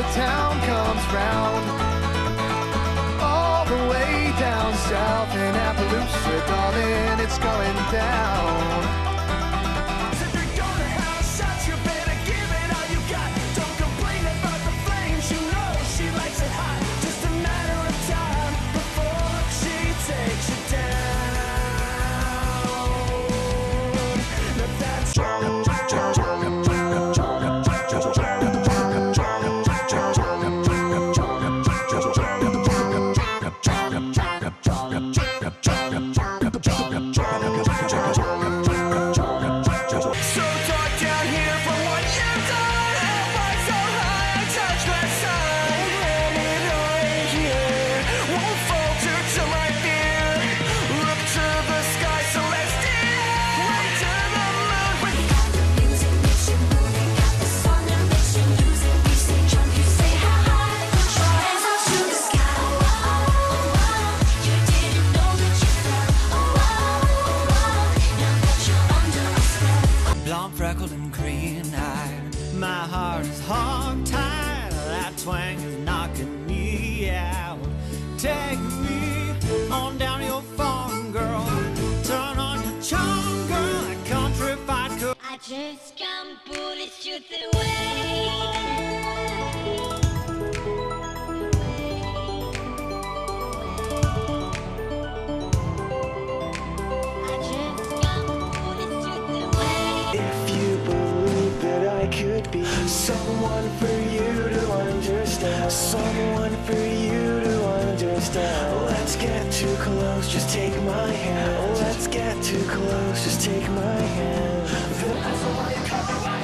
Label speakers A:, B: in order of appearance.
A: town comes round. All the way down south in Appaloosa, darling, it's going down.
B: Freckled and green-eyed, my heart is hog-tied. That twang is knocking me out. Take me on down to your farm, girl. Turn on your charm, girl. That countrified cook.
C: I just can't pull this truth away.
D: Could be someone for you to understand, someone for you to understand. Let's get too close, just take my hand. Let's get too close, just take my hand.